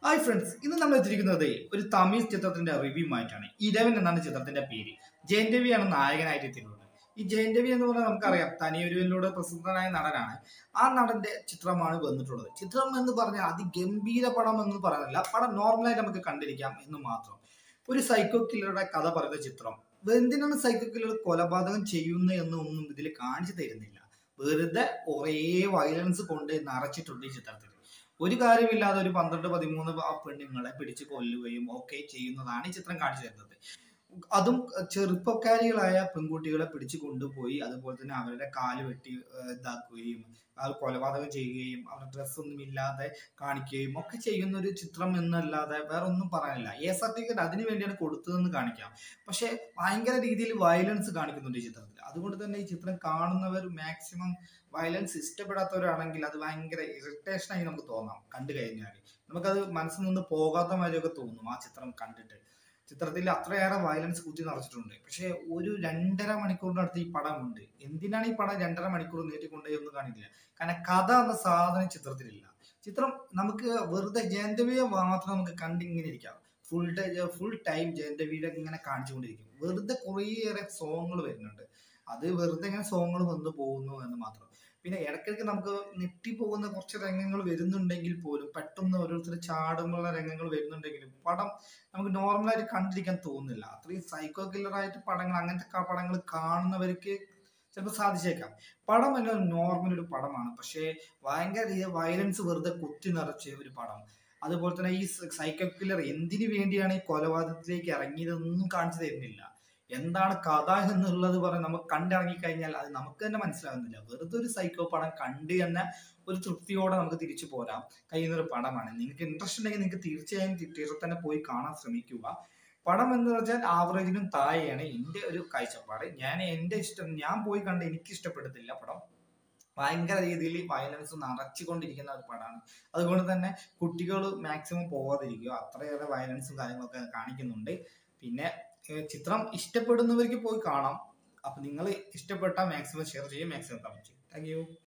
Hi friends, ഇന്ന് നമ്മൾ എത്തിയിരിക്കുന്നത് ഒരു തമിഴ് ചിത്രത്തിന്റെ റിവ്യൂ ആയിട്ടാണ്. ഇരവൻ എന്നാണ് ചിത്രത്തിന്റെ പേര്. ജയൻ രവിയാണ് നായകനായിട്ട് എത്തിയിട്ടുള്ളത്. ഈ ജയൻ രവി എന്ന് പറഞ്ഞാൽ നമുക്കറിയാം, തനിയൊരുവിലൂടെ പ്രസിദ്ധനായ നടനാണ്. ആ നടന്റെ ചിത്രമാണ് വന്നിട്ടുള്ളത്. ചിത്രം എന്ന് പറഞ്ഞാൽ അതിഗംഭീര പടം എന്ന് പറയാനില്ല, പടം നോർമലായിട്ട് നമുക്ക് കണ്ടിരിക്കാം എന്ന് മാത്രം. ഒരു സൈക്കോ കില്ലറുടെ കഥ പറയുന്ന ചിത്രം. എന്തിനാണ് സൈക്കോ കില്ലർ കൊലപാതകം ചെയ്യുന്നത് എന്നൊന്നും ഇതിൽ കാണിച്ചു തരുന്നില്ല. വെറുതെ കുറേ വയലൻസ് കൊണ്ട് നിറച്ചിട്ടുണ്ട് ഈ ചിത്രത്തിൽ. ഒരു കാര്യമില്ലാതെ ഒരു 12-13 പെണ്ണുങ്ങളെ പിടിച്ച് കൊല്ലുകയും ഒക്കെ ചെയ്യുന്നതാണ് ഈ ചിത്രം കാണിച്ചു തരുന്നത്. അതും ചെറുപ്പക്കാരികളായ പെൺകുട്ടികളെ പിടിച്ചു കൊണ്ടുപോയി അതുപോലെ തന്നെ അവരുടെ കാല് വെട്ടി ഇതാക്കുകയും അവർ കൊലപാതകം ചെയ്യുകയും അവരുടെ ഡ്രസ്സൊന്നും ഇല്ലാതെ കാണിക്കുകയും ഒക്കെ ചെയ്യുന്ന ഒരു ചിത്രം എന്നല്ലാതെ വേറെ ഒന്നും പറയാനില്ല. സർട്ടിഫിക്കറ്റ് അതിനു വേണ്ടിയാണ് കൊടുത്തതെന്ന് കാണിക്കാം. പക്ഷെ ഭയങ്കര രീതിയിൽ വയലൻസ് കാണിക്കുന്നുണ്ട് ഈ ചിത്രത്തിൽ. അതുകൊണ്ട് തന്നെ ഈ ചിത്രം കാണുന്നവർ മാക്സിമം വയലൻസ് ഇഷ്ടപ്പെടാത്തവരാണെങ്കിൽ അത് ഭയങ്കര ഇറിറ്റേഷനായി നമുക്ക് തോന്നാം. കണ്ടു കഴിഞ്ഞാൽ നമുക്കത് മനസ്സിൽ നിന്ന് പോകാത്ത മാതിരിയൊക്കെ തോന്നും ആ ചിത്രം കണ്ടിട്ട്. ചിത്രത്തിൽ അത്രയേറെ വയലൻസ് കുത്തി നിറച്ചിട്ടുണ്ട്. പക്ഷെ ഒരു 2.5 മണിക്കൂറിനടുത്ത് ഈ പടം ഉണ്ട്. എന്തിനാണ് ഈ പടം 2.5 മണിക്കൂർ നീട്ടിക്കൊണ്ടേ ഒന്നും കാണില്ല. കാരണം കഥ എന്ന സാധനം ചിത്രത്തിലില്ല. ചിത്രം നമുക്ക് വെറുതെ ജയൻ രവിയെ മാത്രം നമുക്ക് കണ്ടിങ്ങനെ ഇരിക്കാം. ഫുൾ ടൈം ജയൻ രവിയുടെ ഇങ്ങനെ കാണിച്ചുകൊണ്ടിരിക്കും. വെറുതെ കുറേയേറെ സോങ്ങുകൾ വരുന്നുണ്ട്. അത് വെറുതെ ഇങ്ങനെ സോങ്ങുകൾ വന്നു പോകുന്നു എന്ന് മാത്രം. പിന്നെ ഇടയ്ക്കിടയ്ക്ക് നമുക്ക് നെട്ടിപ്പോകുന്ന കുറച്ച് രംഗങ്ങൾ വരുന്നുണ്ടെങ്കിൽ പോലും, പെട്ടെന്ന് ഓരോരുത്തർ ചാടുമ്പോഴുള്ള രംഗങ്ങൾ വരുന്നുണ്ടെങ്കിലും പടം നമുക്ക് നോർമലായിട്ട് കണ്ടിരിക്കാൻ തോന്നുന്നില്ല. അത്രയും സൈക്കോ കില്ലറായിട്ട് പടങ്ങൾ, അങ്ങനത്തെ പടങ്ങൾ കാണുന്നവർക്ക് ചിലപ്പോൾ സാധിച്ചേക്കാം. പടം എല്ലാം നോർമൽ ഒരു പടമാണ്. പക്ഷേ ഭയങ്കര വയലൻസ് വെറുതെ കുത്തി നിറച്ച ഒരു പടം. അതുപോലെ തന്നെ ഈ സൈക്കോ കില്ലർ എന്തിനു വേണ്ടിയാണ് ഈ കൊലപാതകത്തിലേക്ക് ഇറങ്ങിയതെന്നും കാണിച്ചു തരുന്നില്ല. എന്താണ് കഥ എന്നുള്ളത് പറഞ്ഞ് നമുക്ക് കണ്ടിറങ്ങി കഴിഞ്ഞാൽ അത് നമുക്ക് തന്നെ മനസ്സിലാകുന്നില്ല. വെറുതെ ഒരു സൈക്കോ പടം കണ്ട് എന്ന ഒരു തൃപ്തിയോടെ നമുക്ക് തിരിച്ചു പോരാം കഴിയുന്ന ഒരു പടമാണ്. നിങ്ങൾക്ക് ഇൻട്രസ്റ്റ് ഉണ്ടെങ്കിൽ നിങ്ങൾക്ക് തീർച്ചയായും തിയേറ്ററിൽ തന്നെ പോയി കാണാൻ ശ്രമിക്കുക. പടം എന്ന് വെച്ചാൽ ആവറേജിനും താഴെയാണ് എൻ്റെ ഒരു കാഴ്ചപ്പാട്. ഞാൻ പോയി കണ്ട് എനിക്ക് ഇഷ്ടപ്പെടത്തില്ല പടം. ഭയങ്കര രീതിയിൽ വയലൻസ് നിറച്ചുകൊണ്ടിരിക്കുന്ന ഒരു പടമാണ്. അതുകൊണ്ട് തന്നെ കുട്ടികൾ മാക്സിമം പോകാതിരിക്കുക. അത്രയേറെ വയലൻസും കാര്യങ്ങളൊക്കെ കാണിക്കുന്നുണ്ട്. പിന്നെ ചിത്രം ഇഷ്ടപ്പെടുന്നവർക്ക് പോയി കാണാം. അപ്പൊ നിങ്ങൾ ഇഷ്ടപ്പെട്ട മാക്സിമം ഷെയർ ചെയ്യും, മാക്സിമം കമന്റ് ചെയ്യും. Thank U.